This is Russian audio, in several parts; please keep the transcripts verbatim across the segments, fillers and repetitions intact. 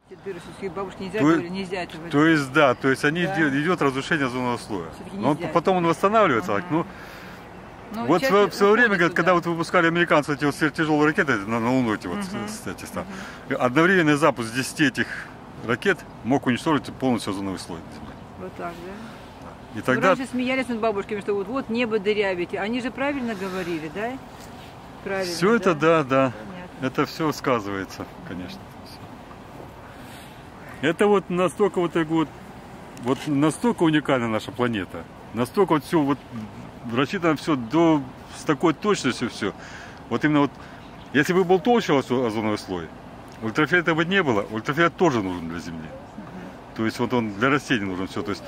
Бабушке нельзя, то, говорили, нельзя этого то есть, да, то есть они да. идет разрушение озонового слоя. Но он, потом он восстанавливается. Ага. Ну, ну, вот в свое время, говорят, туда. когда вот выпускали американцы эти вот сверхтяжелые ракеты на, на Луну, эти вот, угу. кстати, угу. одновременный запуск десяти этих ракет мог уничтожить полностью озоновый слой. Вот так, да? И тогда... Ну, раньше смеялись над бабушками, что вот, вот небо дырявите. Они же правильно говорили, да? Правильно, все это, да, да. Понятно. Это все сказывается, конечно. Это вот настолько вот, вот, вот настолько уникальна наша планета. Настолько вот все вот рассчитано все до с такой точностью все. Вот именно вот, если бы был толще озоновый слой, ультрафиолета бы не было, ультрафиолет тоже нужен для Земли. Uh-huh. То есть вот он для растений нужен все. То есть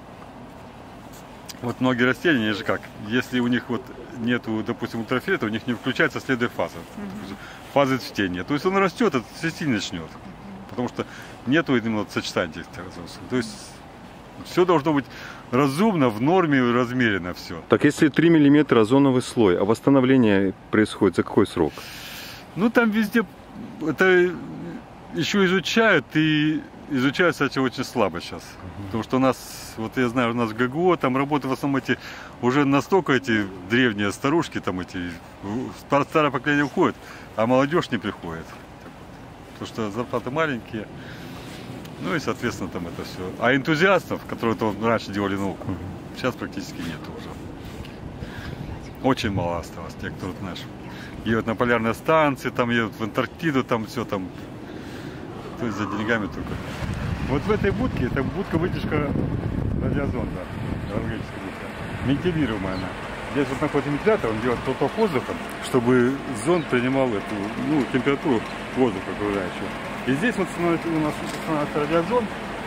вот многие растения, они же как, если у них вот нету, допустим, ультрафиолета, у них не включается следующая фаза, uh-huh. фаза цветения. То есть он растет, это цвести начнет, uh-huh. потому что нету именно сочетания этих. То есть все должно быть разумно, в норме, размеренно все. Так если три миллиметра озоновый слой, а восстановление происходит за какой срок? Ну там везде это еще изучают, и изучают, кстати, очень слабо сейчас. Uh-huh. Потому что у нас, вот я знаю, у нас в ГГО там работают в основном эти, уже настолько эти древние старушки, там эти, старое поколение уходит, а молодежь не приходит. Потому что зарплаты маленькие. Ну и, соответственно, там это все. А энтузиастов, которые -то раньше делали науку, uh-huh. сейчас практически нет уже. Очень мало осталось тех, кто, знаешь, едут на полярные станции, там едут в Антарктиду, там все там. То есть за деньгами только. Вот в этой будке, это будка вытяжка радиозонда, радиологическая будка, вентилируемая она. Здесь вот находится вентилятор, он делает поток воздуха, чтобы зонд принимал эту, ну, температуру воздуха окружающего. И здесь вот у нас устанавливается радиозонд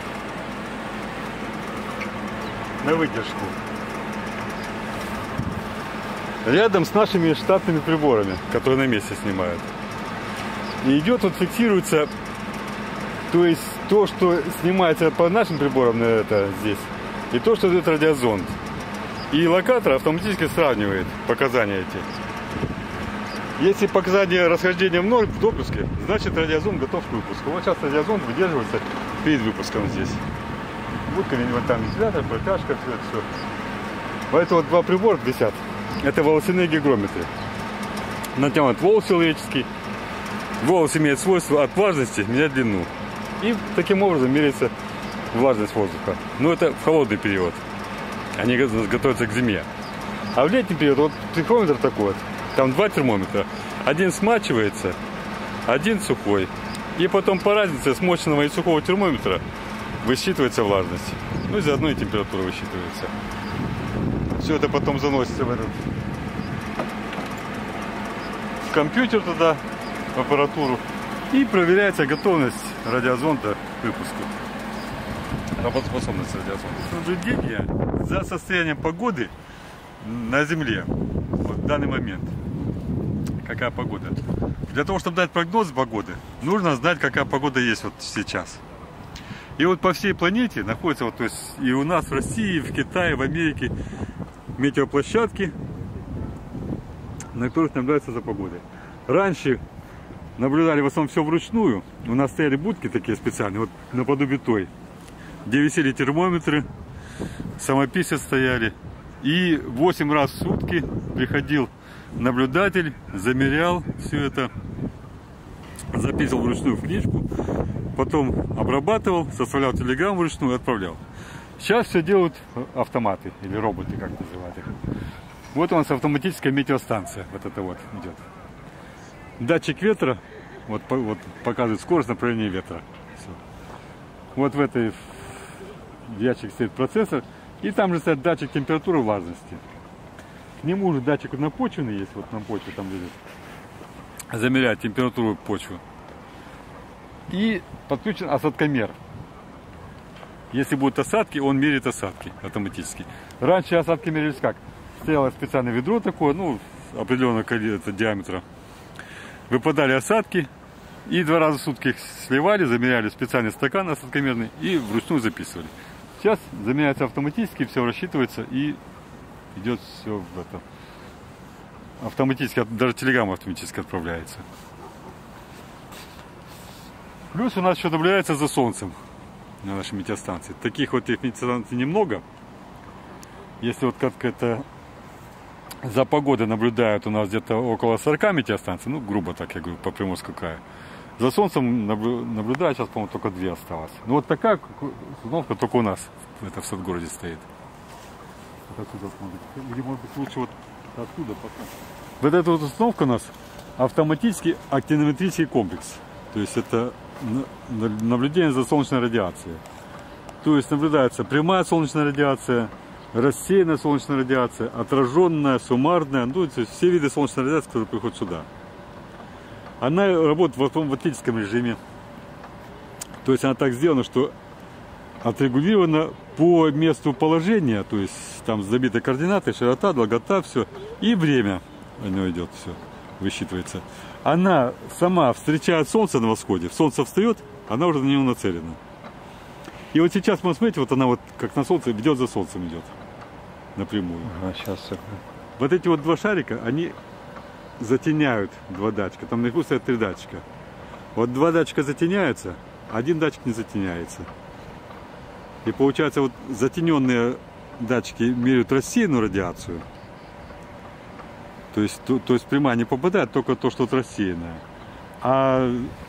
на вытяжку. Рядом с нашими штатными приборами, которые на месте снимают. И идет, вот фиксируется, то есть то, что снимается по нашим приборам, это здесь, и то, что идет радиозонд. И локатор автоматически сравнивает показания эти. Если показания расхождения в ноль в допуске, значит радиозонд готов к выпуску. Вот сейчас радиозонд выдерживается перед выпуском здесь. Будка, вот там вентилятор, протяжка, все это все. Поэтому вот два прибора висят. Это волосяные гигрометры. Натянут волос человеческий. Волос имеет свойство от влажности менять длину. И таким образом меряется влажность воздуха. Но это в холодный период. Они готовятся к зиме. А в летний период, вот термометр такой вот, там два термометра. Один смачивается, один сухой. И потом по разнице смоченного и сухого термометра высчитывается влажность. Ну и заодно и температура высчитывается. Все это потом заносится в этот в компьютер туда, в аппаратуру. И проверяется готовность радиозонда к выпуску. Работоспособность радиозонда. Наблюдение за состоянием погоды на Земле в данный момент. Какая погода? Для того, чтобы дать прогноз погоды, нужно знать, какая погода есть вот сейчас. И вот по всей планете находятся, вот, то есть и у нас в России, и в Китае, в Америке метеоплощадки, на которых наблюдается за погодой. Раньше наблюдали в основном все вручную. У нас стояли будки такие специальные, вот наподобие той, где висели термометры, самописцы стояли. И восемь раз в сутки приходил наблюдатель, замерял все это, записывал вручную в книжку, потом обрабатывал, составлял телеграмму вручную и отправлял. Сейчас все делают автоматы или роботы, как называют их. Вот у нас автоматическая метеостанция, вот это вот идет. Датчик ветра, вот, вот показывает скорость направления ветра. Все. Вот в этой ящике стоит процессор, и там же стоит датчик температуры и влажности. К нему уже датчик напочвенный есть, вот на почве там лежит. Замеряет температуру почвы. И подключен осадкомер. Если будут осадки, он меряет осадки автоматически. Раньше осадки мерились как? Стояло специальное ведро такое, ну, определенного диаметра. Выпадали осадки, и два раза в сутки их сливали, замеряли специальный стакан осадкомерный и вручную записывали. Сейчас замеряется автоматически, все рассчитывается и идет все в это. Автоматически, даже телеграмма автоматически отправляется. Плюс у нас еще наблюдается за солнцем на нашей метеостанции. Таких вот метеостанций немного. Если вот как это за погодой наблюдают у нас где-то около сорока метеостанций, ну грубо так я говорю, по Приморскому краю. За солнцем наблюдаю, сейчас, по-моему, только две осталось. Ну вот такая установка только у нас это в Садгороде стоит. Вот отсюда смотрите. Или может быть лучше вот оттуда пока. Вот эта вот установка у нас автоматический актинометрический комплекс. То есть это наблюдение за солнечной радиацией. То есть наблюдается прямая солнечная радиация, рассеянная солнечная радиация, отраженная, суммарная, ну, то есть все виды солнечной радиации, которые приходят сюда. Она работает в автоматическом режиме. То есть она так сделана, что отрегулирована по месту положения, то есть там забиты координаты, широта, долгота, все, и время у нее идет, все, высчитывается. Она сама встречает солнце на восходе, солнце встает, она уже на него нацелена. И вот сейчас, вы смотрите, вот она вот как на солнце ведет за солнцем идет напрямую. Ага, сейчас все. Вот эти вот два шарика, они затеняют два датчика. Там наверху стоят три датчика. Вот два датчика затеняются, один датчик не затеняется. И получается, вот затененные датчики меряют рассеянную радиацию. То есть, то, то есть прямая не попадает, только то, что вот рассеянное. А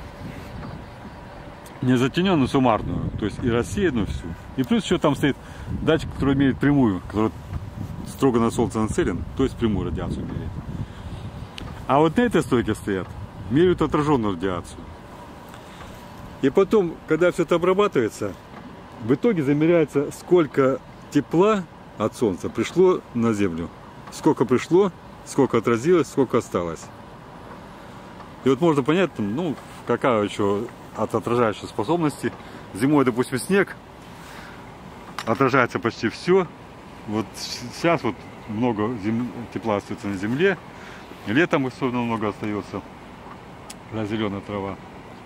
не затененную суммарную, то есть и рассеянную всю. И плюс еще там стоит датчик, который меряет прямую, который строго на солнце нацелен, то есть прямую радиацию меряет. А вот на этой стойке стоят, меряют отраженную радиацию. И потом, когда все это обрабатывается, в итоге замеряется, сколько тепла от солнца пришло на Землю. Сколько пришло, сколько отразилось, сколько осталось. И вот можно понять, ну, какая еще от отражающей способности. Зимой, допустим, снег, отражается почти все. Вот сейчас вот много зем... тепла остается на земле. Летом особенно много остается. Зеленая трава.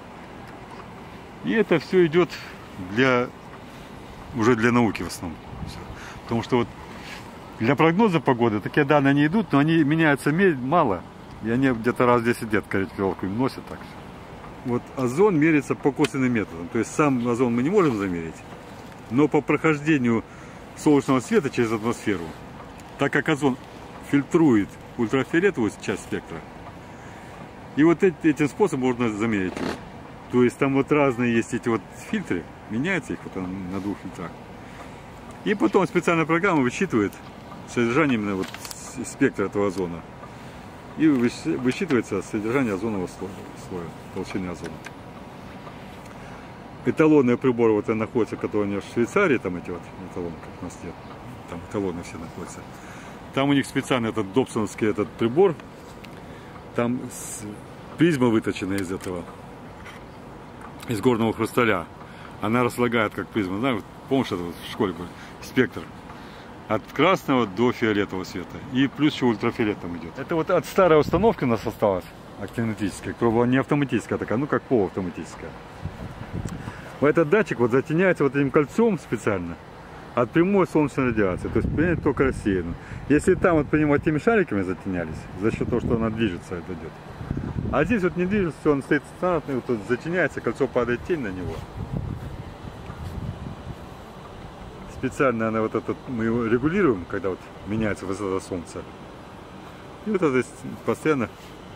И это все идет для уже для науки в основном. Потому что вот для прогноза погоды такие данные не идут, но они меняются мало. И они где-то раз в десять лет корректировку им носят так все. Вот озон меряется по косвенным методам. То есть сам озон мы не можем замерить. Но по прохождению солнечного света через атмосферу, так как озон фильтрует ультрафиолетовую часть спектра, и вот этим способом можно замерить его. То есть там вот разные есть эти вот фильтры, меняются их вот на двух фильтрах. И потом специальная программа высчитывает содержание именно вот спектра этого озона. И высчитывается содержание озонового слоя, слоя толщины озона. Эталонные приборы вот находятся, которые в Швейцарии, там эти вот эталоны, как у нас нет, там эталоны все находятся. Там у них специальный этот добсоновский этот прибор, там призма выточена из этого, из горного хрусталя. Она разлагает как призма. Знаешь, помнишь, это вот в школе был спектр от красного до фиолетового цвета. И плюс еще ультрафиолет там идет. Это вот от старой установки у нас осталась актинометрическая, которая была не автоматическая такая, ну как полуавтоматическая. Этот датчик вот затеняется вот этим кольцом специально от прямой солнечной радиации. То есть принимает только рассеянную. Если там вот по нему этими шариками затенялись, за счет того, что она движется, это идет. А здесь вот не движется, он стоит стандартный, вот тут затеняется, кольцо падает тень на него. Специально она вот этот, мы его регулируем, когда вот меняется высота солнца. И вот это постоянно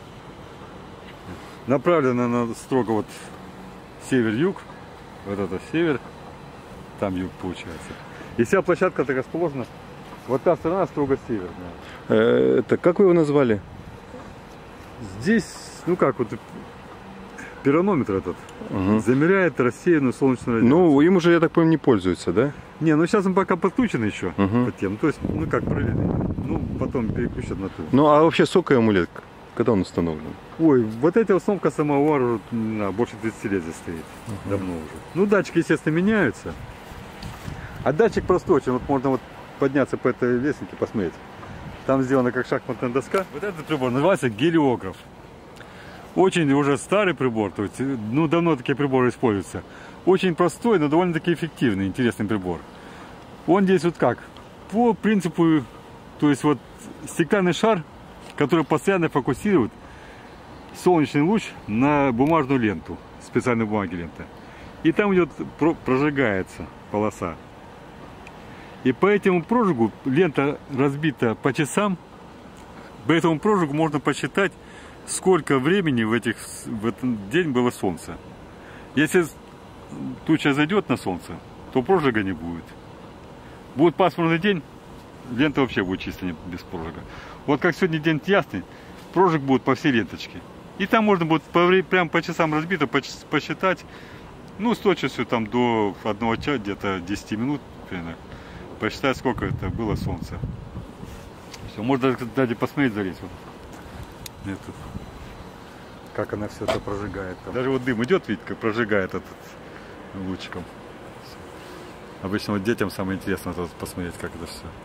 направлено на строго вот север-юг. Вот это север, там юг получается. И вся площадка так расположена. Вот та сторона строго северная. Это как вы его назвали? Здесь, ну как вот пиранометр этот угу. замеряет рассеянную солнечную радиацию. Ну, им уже, я так понимаю, не пользуются, да? Не, ну сейчас он пока подключен еще угу. по тем. То есть, ну как проверили. Ну, потом переключат на ту. Ну, а вообще сокой амулет, когда он установлен? Ой, вот эта установка самого уже на, больше тридцати лет здесь стоит. Угу. Давно уже. Ну, датчики, естественно, меняются. А датчик простой, очень. Вот можно вот подняться по этой лестнице, посмотреть. Там сделана как шахматная доска. Вот этот прибор называется гелиограф. Очень уже старый прибор, то есть, ну, давно такие приборы используются. Очень простой, но довольно-таки эффективный, интересный прибор. Он здесь вот как? По принципу, то есть вот стеклянный шар, который постоянно фокусирует солнечный луч на бумажную ленту. специальной бумаги лента. И там идет, прожигается полоса. И по этому прожигу лента разбита по часам. По этому прожигу можно посчитать, сколько времени в, этих, в этот день было солнце. Если туча зайдет на солнце, то прожига не будет. Будет пасмурный день, лента вообще будет чисто без прожига. Вот как сегодня день ясный, прожиг будет по всей ленточке. И там можно будет по, прям по часам разбито посчитать, ну, с точностью там до одного часа, где-то десяти минут, примерно, посчитать, сколько это было солнце. Все, можно, кстати, посмотреть, залезть. Вот. Это, как она все это прожигает. Там. Даже вот дым идет, видите, как прожигает этот лучиком. Обычно вот детям самое интересное это посмотреть, как это все.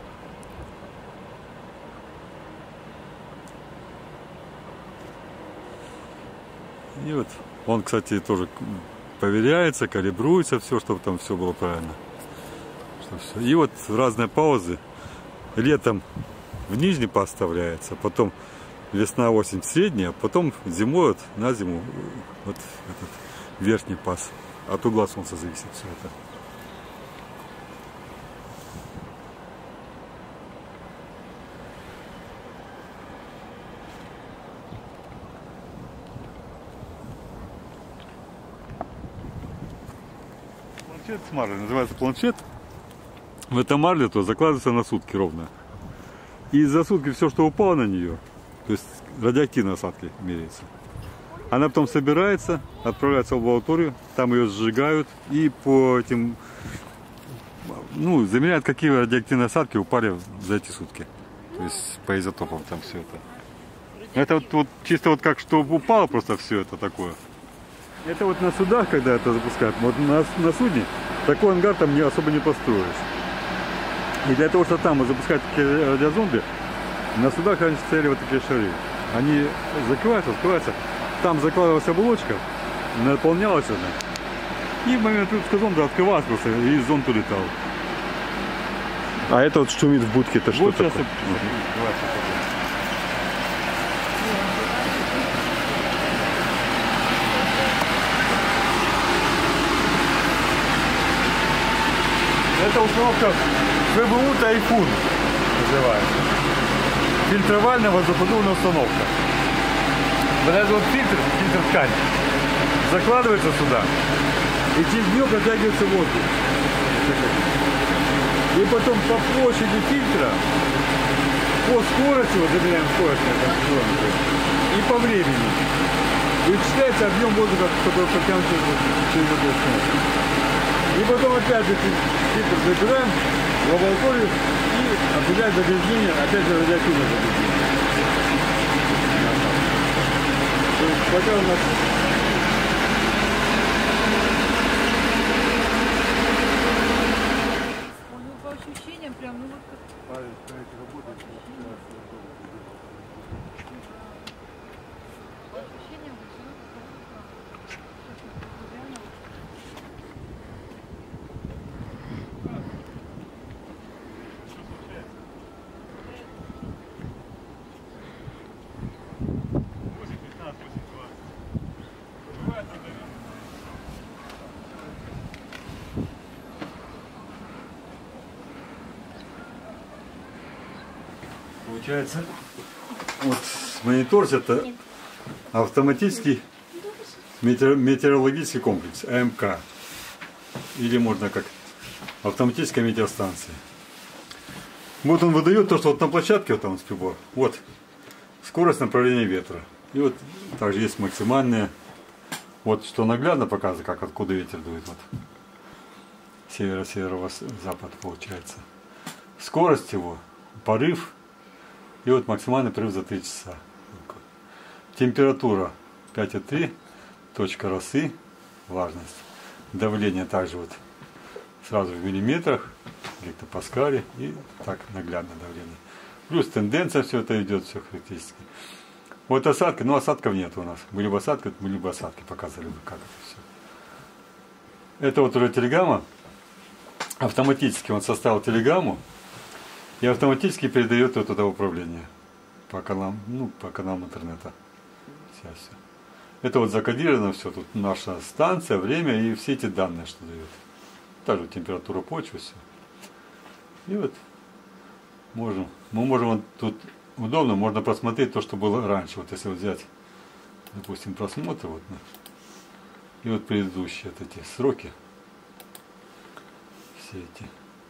И вот он, кстати, тоже проверяется, калибруется все, чтобы там все было правильно. Что все. И вот разные паузы. Летом в нижний паз вставляется, потом весна, осень средняя, потом зимой вот на зиму вот этот верхний паз. От угла солнца зависит все это. Планшет с марлей, называется планшет. В это марля то закладывается на сутки ровно. И за сутки все, что упало на нее, то есть радиоактивные осадки меряются. Она потом собирается, отправляется в лабораторию, там ее сжигают и по этим, ну, замеряют, какие радиоактивные осадки упали за эти сутки. То есть по изотопам там все это. Это вот, вот чисто вот как что упало, просто все это такое. Это вот на судах, когда это запускают, вот на, на судне такой ангар там не, особо не построишь. И для того, чтобы там запускать такие радиозонды, на судах раньше стояли вот такие шары. Они закрываются, открываются. Там закладывалась оболочка, наполнялась она. И в момент выпуска зонда открывалась просто, и зонд улетал. А это вот шумит в будке, это вот что такое? Это установка эф бэ у «Тайфун» называется. Фильтровальная воздуходувная установка. Вот этот вот фильтр, фильтр ткани, закладывается сюда, и через нее протягивается воздух. И потом по площади фильтра, по скорости, вот замеряем скорость, и по времени, вычисляется объем воздуха, который протянут через эту установку. И потом опять же фильтр забираем в лабораторию и определяем загрязнение, опять же радиоактивное загрязнение. То есть пока у нас Ну, по ощущениям прям, ну вот как... По ощущениям, получается, вот монитор это автоматический метеорологический комплекс, а эм ка, или можно как автоматическая метеостанция. Вот он выдает то, что вот на площадке, вот там вот прибор, вот скорость направления ветра. И вот также есть максимальная, вот что наглядно показывает, как откуда ветер дует. Вот. Северо-северо-запад получается. Скорость его, порыв, и вот максимальный порыв за три часа. Температура пять и три, точка росы, влажность. Давление также вот сразу в миллиметрах, гектопаскале, и так наглядное давление. Плюс тенденция, все это идет, все характеристики. Вот осадки, ну осадков нет у нас. Были бы осадки, были бы осадки, показали бы, как это все. Это вот уже телеграмма. Автоматически он составил телеграмму и автоматически передает вот это управление по каналам, ну, по каналам интернета. Сейчас все. Это вот закодировано все, тут наша станция, время и все эти данные, что дает. Также температура почвы, все. И вот можем, мы можем вот тут удобно, можно просмотреть то, что было раньше. Вот если вот взять, допустим, просмотр, вот, и вот предыдущие вот эти сроки, все эти.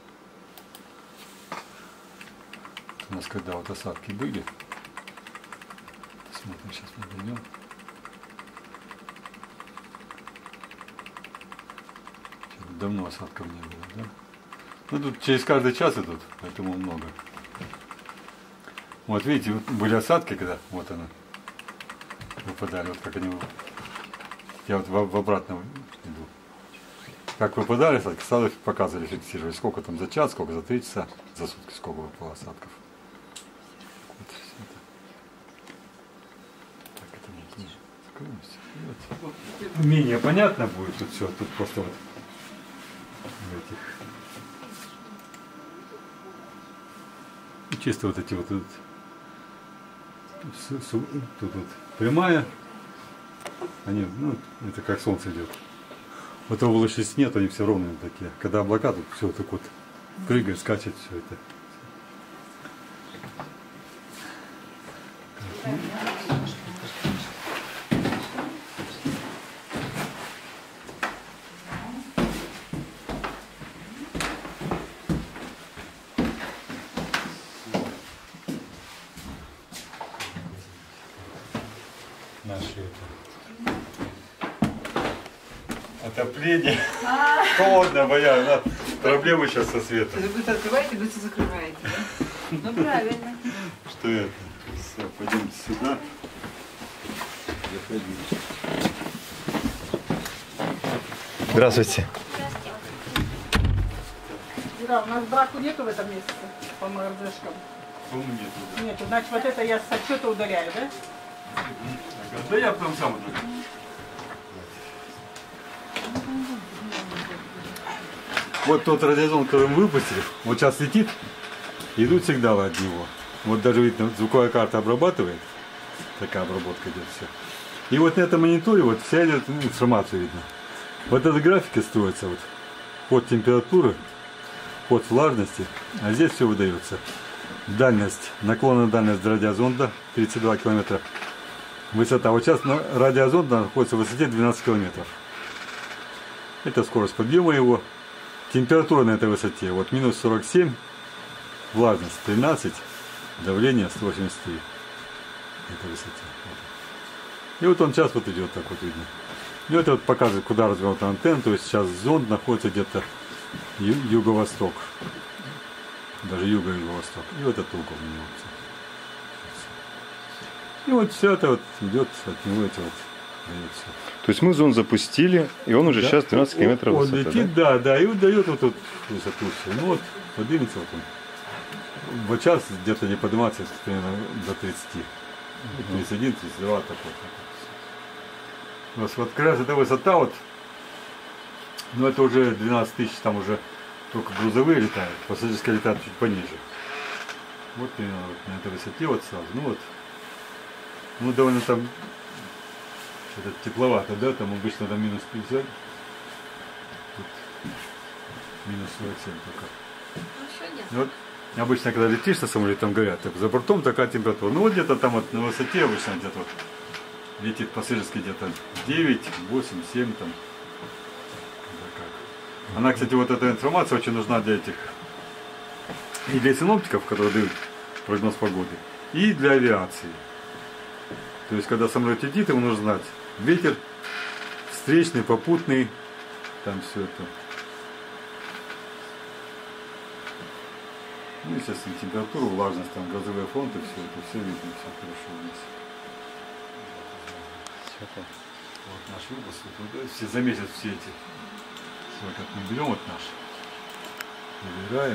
У нас когда вот осадки были, смотрим, сейчас мы пойдем. Давно осадков не было, да? Ну тут через каждый час идут, поэтому много. Вот видите, вот были осадки, когда вот она выпадали, вот как они. Я вот в, в обратном иду. Как выпадали осадки, сразу показывали, фиксировали, сколько там за час, сколько за три часа, за сутки, сколько выпало осадков. Вот все это. Так, это не закроемся. Вот. Вот. Менее понятно будет тут все, тут просто вот. Этих. И чисто вот эти вот тут, тут, тут вот прямая, они, ну, это как солнце идет. Вот облачности нет, они все ровные такие. Когда облака, тут все так вот прыгает, скачет все это. Наши это. Отопление. Холодно, боя. Да. Проблемы сейчас со светом. Вы быстро открываете, быстро закрываете. Да? Ну правильно. Что это? Все, пойдемте сюда. Здравствуйте. Ира, у нас браку нету в этом месяце по МРЗшкам? По-моему, нету. Да. Нету. Значит, вот это я с отчета удаляю, да? Да я прям сам удаляю. Вот тот радиозон, который мы выпустили, вот сейчас летит, идут сигналы от него. Вот даже видно, звуковая карта обрабатывает, такая обработка идет все. И вот на этом мониторе вот вся идет информация видно. Вот эта графика строится вот под температуры, под влажности, а здесь все выдается. Дальность, наклонная дальность радиозонда тридцать два километра. Высота. Вот сейчас радиозонд находится в высоте двенадцать километров. Это скорость подъема его. Температура на этой высоте. Вот минус сорок семь. Влажность тринадцать. Давление сто восемьдесят три. На этой высоте. И вот он сейчас вот идет, так вот видно. И это вот показывает, куда развернута антенна. То есть сейчас зонд находится где-то ю юго-восток. Даже юго-юго-восток. И вот этот угол у него. И вот все это вот идет от него эти вот дается. То есть мы зонд запустили, и он уже Да. сейчас двенадцать километров он высота, летит, да? да, да, и вот дает вот тут высоту все. Ну вот, поднимется вот он. Вот сейчас где-то не подниматься, примерно до тридцати. тридцать один, тридцать два, так вот. У нас вот как раз эта высота вот, ну это уже двенадцать тысяч, там уже только грузовые летают, пассажирские летают чуть пониже. Вот примерно вот на этой высоте вот сразу, ну вот. Ну довольно там что-то тепловато, да, там обычно там минус пятьдесят. Тут минус сорок семь только. Ну, вот, обычно когда летишь на самолете, там говорят, так, за бортом такая температура. Ну вот где-то там вот на высоте обычно где-то вот летит пассажирский где-то девять, восемь, семь там. Она, кстати, вот эта информация очень нужна для этих, и для синоптиков, которые дают прогноз погоды, и для авиации. То есть, когда самолет летит, ему нужно знать ветер, встречный, попутный, там все это. Ну, естественно, температура, влажность, там газовые фронты, все это, все видно, все хорошо у нас. Вот наш выпуск, вот, все за месяц все эти. Вот как мы берем вот наш, выбираем.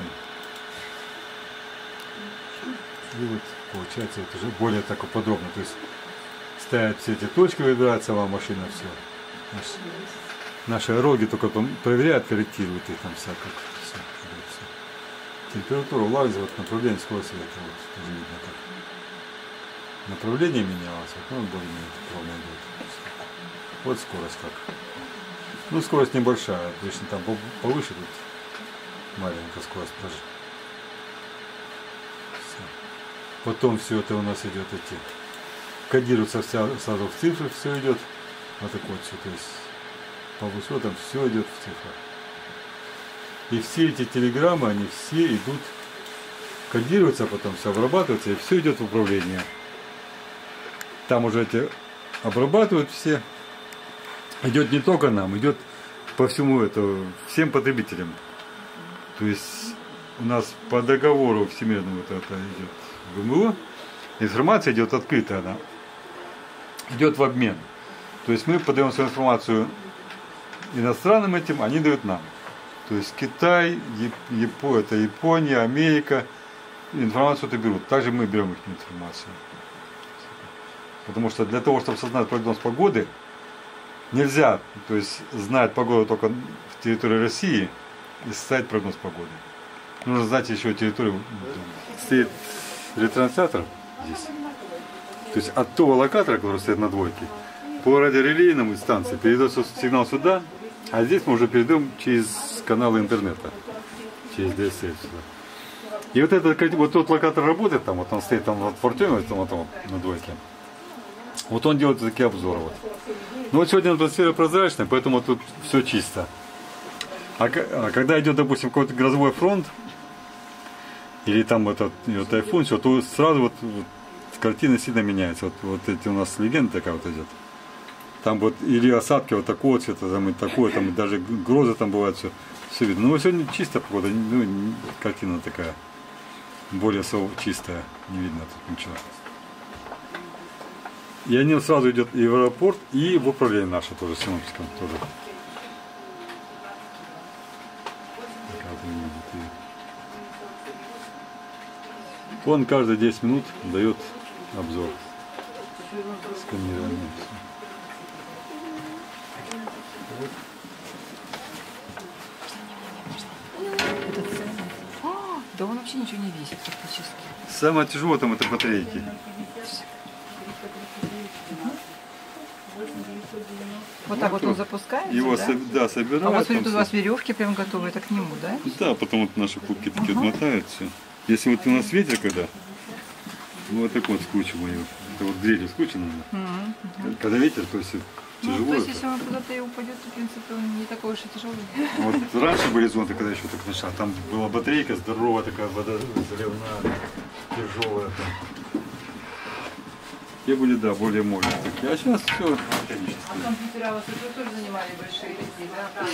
И вот получается вот уже более так подробно. То есть ставят все эти точки, выбирает сама машина, все. Наши, наши ороги только там проверяют, корректируют и там вся как все, все. Температура, влажность, вот направление, скорость света, вот видно как. Направление менялось, вот, ну более-менее ровно идет. Вот скорость как. Ну, скорость небольшая, точно там повыше тут маленькая скорость тоже. Все. Потом все это у нас идет эти. Кодируется вся, сразу в цифры все идет. Вот так вот все, то есть по высотам все идет в цифрах. И все эти телеграммы, они все идут, кодируются, потом все обрабатывается, и все идет в управление. Там уже эти обрабатывают все. Идет не только нам, идет по всему это, всем потребителям. То есть у нас по договору всемирному вот это идет вэ эм о, информация идет открытая, она идет в обмен. То есть мы подаем свою информацию иностранным этим, они дают нам. То есть Китай, Япо, это Япония, Америка, информацию это берут. Также мы берем их информацию. Потому что для того, чтобы создать прогноз погоды, нельзя, то есть знать погоду только в территории России и составить прогноз погоды. Нужно знать еще территорию. Стоит ретранслятор здесь. То есть от того локатора, который стоит на двойке, по радиорелейному станции передается сигнал сюда, а здесь мы уже передаем через каналы интернета, через ди эс эл сюда. И вот этот, вот тот локатор работает там, вот он стоит там вот в Артеме, там, вот, там, на двойке. Вот он делает такие обзоры. Вот. Ну вот сегодня атмосфера прозрачная, поэтому тут все чисто. А, а когда идет, допустим, какой-то грозовой фронт, или там этот вот, тайфун, все, то сразу вот, вот картина сильно меняется. Вот, вот эти у нас легенда такая вот идет. Там вот или осадки вот такого цвета, там и такое, там и даже грозы там бывают, все, все видно. Ну сегодня чистая погода, ну, картина такая, более чистая, не видно тут ничего. И они сразу идет и в аэропорт, и в управление наше тоже, синоптиком тоже. Он каждые десять минут дает обзор. Сканирование. А, да он вообще ничего не весит практически. Самое тяжелое там это батарейки. Вот так вот он запускается, его да? Со, да, собирают. А вот смотри, тут все. у вас веревки прям готовы, это к нему, да? Да, потом вот наши кубки такие ага. отмотают все. Если вот у нас ветер когда, вот так вот скручиваем его. Это вот дрелью скручено. Угу. Когда ветер, то есть тяжело. Ну, то есть, это. Если он куда-то и упадет, то, в принципе, он не такой уж и тяжелый. Вот раньше были зонты, когда еще так начала, там была батарейка здоровая, такая вода заливная, тяжелая. Там. Те были, да, более мощные такие. А сейчас все механически. А компьютера вас тоже занимали большие такие,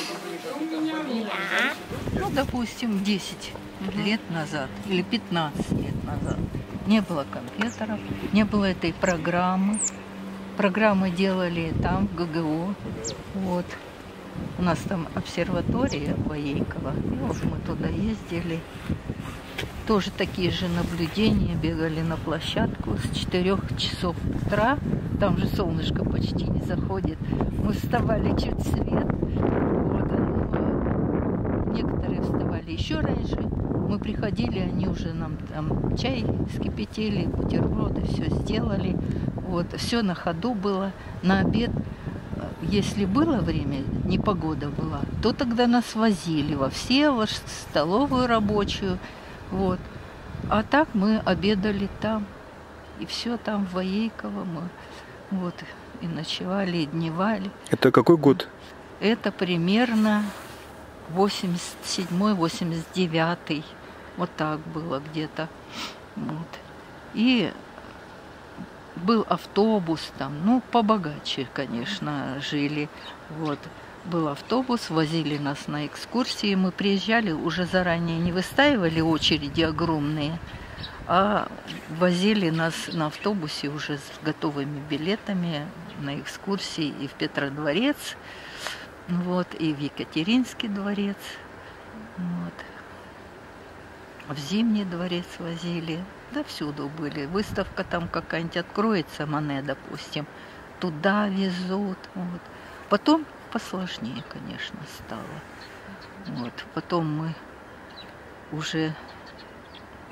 да? Ну, допустим, десять лет назад или пятнадцать лет назад не было компьютеров, не было этой программы. Программы делали там, в гэ гэ о. Вот. У нас там обсерватория Воейкова. И вот мы туда ездили. Тоже такие же наблюдения, бегали на площадку с четырёх часов утра. Там же солнышко почти не заходит. Мы вставали чуть свет. Вот. Некоторые вставали еще раньше. Мы приходили, они уже нам там чай вскипятили, бутерброды, все сделали. Вот. Все на ходу было. На обед, если было время, непогода была, то тогда нас возили во все, во столовую рабочую. Вот. А так мы обедали там. И все там в Воейково мы вот, и ночевали, и дневали. Это какой год? Это примерно восемьдесят седьмой восемьдесят девятый. Вот так было где-то. Вот. И был автобус там, ну, побогаче, конечно, жили. Вот. Был автобус, возили нас на экскурсии. Мы приезжали, уже заранее не выстаивали очереди огромные, а возили нас на автобусе уже с готовыми билетами на экскурсии и в Петродворец, вот, и в Екатеринский дворец, вот. В Зимний дворец возили, да всюду были. Выставка там какая-нибудь откроется, Мане, допустим, туда везут, вот. Потом посложнее, конечно, стало. Вот. Потом мы уже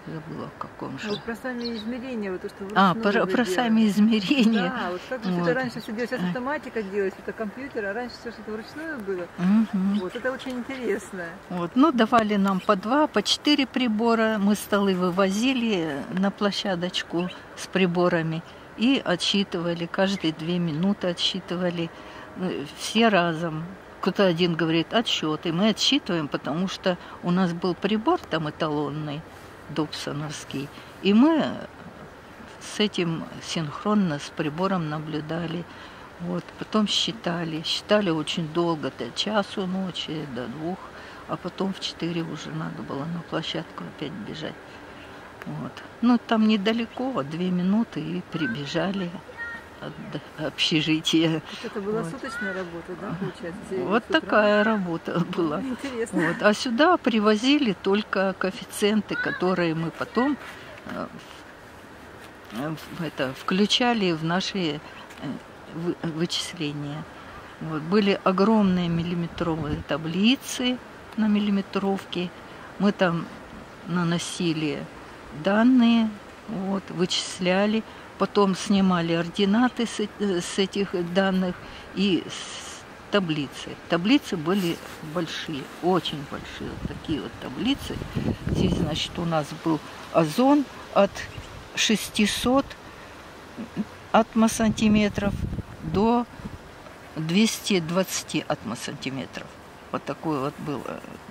забыла в каком А же. вот про сами измерения, вот то, что А, вручную про, вы про делаете. сами измерения. Да, вот как же Вот. это раньше все делалось, сейчас автоматика делает, это компьютер, а раньше все что-то вручную было. Мгм. Вот это очень интересно. Вот. Ну, давали нам по два, по четыре прибора. Мы столы вывозили на площадочку с приборами и отсчитывали. Каждые две минуты отсчитывали. э, Все разом. Кто-то один говорит отсчет, и мы отсчитываем, потому что у нас был прибор там эталонный, добсоновский, и мы с этим синхронно с прибором наблюдали. Вот. Потом считали. Считали очень долго, до часу ночи, до двух, а потом в четыре уже надо было на площадку опять бежать. Вот. Ну, там недалеко, две минуты, и прибежали от общежития. То есть это была Вот. суточная работа, да, получается? с Вот утра? такая работа была. Интересно. Вот. А сюда привозили только коэффициенты, которые мы потом э, в- в это, включали в наши э, вы- вычисления. Вот. Были огромные миллиметровые таблицы на миллиметровке. Мы там наносили данные, вот, вычисляли, потом снимали ординаты с, э- с этих данных и с таблицы. Таблицы были большие, очень большие, вот такие вот таблицы. Здесь, значит, у нас был озон от шестисот атмосантиметров до двухсот двадцати атмосантиметров. Вот такой вот был.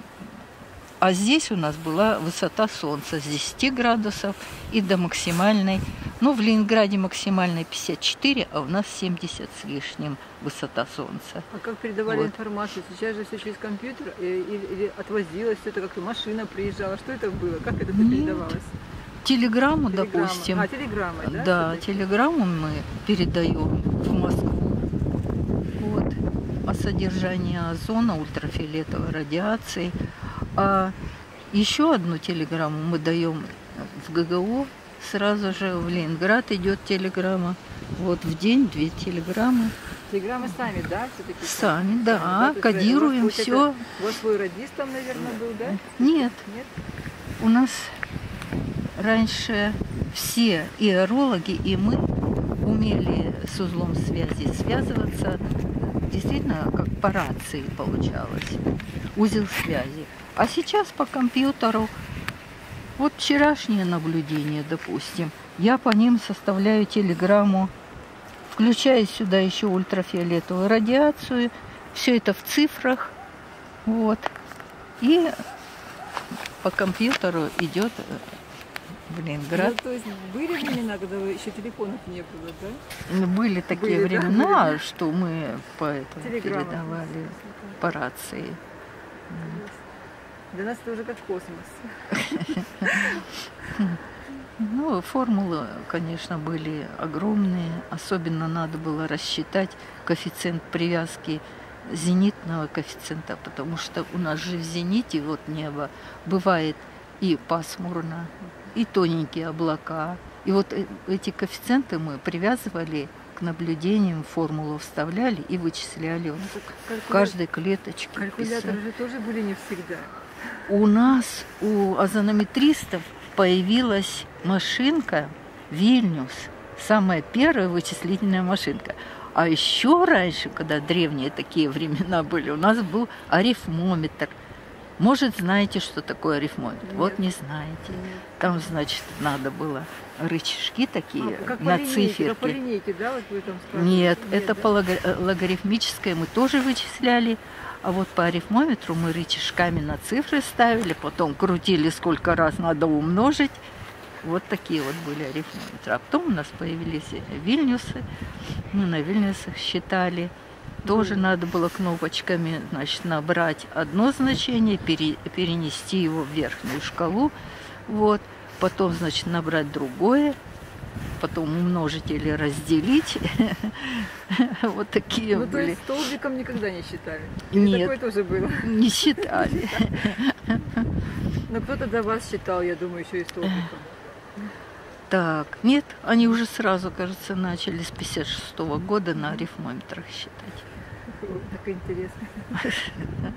А здесь у нас была высота Солнца с десяти градусов и до максимальной. Ну, в Ленинграде максимальная пятьдесят четыре, а у нас семьдесят с лишним высота Солнца. А как передавали Вот. информацию? Сейчас же все через компьютер э, или, или отвозилось, все это как-то машина приезжала. Что это было? Как это Нет. передавалось? Телеграмму, Телеграмма. допустим. А, телеграммы, да? Да, всё-таки? телеграмму мы передаем в Москву. Вот. О содержании озона, ультрафиолетовой радиации. А еще одну телеграмму мы даем в ГГО. Сразу же в Ленинград идет телеграмма. Вот в день две телеграммы. Телеграммы сами, да, все-таки? Сами, да, То есть кодируем у вас, все. получается, У вас свой радист там, наверное, был, да? Нет, Нет? у нас раньше все и аэрологи, и мы умели с узлом связи связываться. Действительно, как по рации получалось. Узел связи. А сейчас по компьютеру. Вот вчерашнее наблюдение, допустим. Я по ним составляю телеграмму, включая сюда еще ультрафиолетовую радиацию. Все это в цифрах. Вот. И по компьютеру идет в Ленинград. Ну, то есть были времена, когда вы еще телефонов не было, да? Были такие Были, да, времена, были. что мы по этому Телеграмма. передавали по рации. Для нас это уже как космос. Ну, формулы, конечно, были огромные. Особенно надо было рассчитать коэффициент привязки зенитного коэффициента, потому что у нас же в зените вот небо бывает и пасмурно, и тоненькие облака. И вот э- эти коэффициенты мы привязывали к наблюдениям, формулу вставляли и вычисляли вот в каждой клеточке. Калькуляторы же тоже были не всегда. У нас, у озонометристов, появилась машинка Вильнюс, самая первая вычислительная машинка. А еще раньше, когда древние такие времена были, у нас был арифмометр. Может, знаете, что такое арифмометр? Нет. Вот не знаете. Там, значит, надо было рычажки такие А, как по на линейке, циферке. как по линейке, да, вот вы там сказали? Нет, это да? по лого- логарифмической мы тоже вычисляли. А вот по арифмометру мы рычажками на цифры ставили, потом крутили, сколько раз надо умножить. Вот такие вот были арифмометры. А потом у нас появились Вильнюсы. Мы на Вильнюсах считали. Тоже Мгм. надо было кнопочками, значит, набрать одно значение, пере- перенести его в верхнюю шкалу. Вот. Потом, значит, набрать другое. Потом умножить или разделить. Вот такие Ну, то были. есть столбиком никогда не считали? Или Нет. такое тоже было? Не считали. Но кто-то до вас считал, я думаю, еще и столбиком. Так, нет, они уже сразу, кажется, начали с пятьдесят шестого года на арифмометрах считать. Так интересно.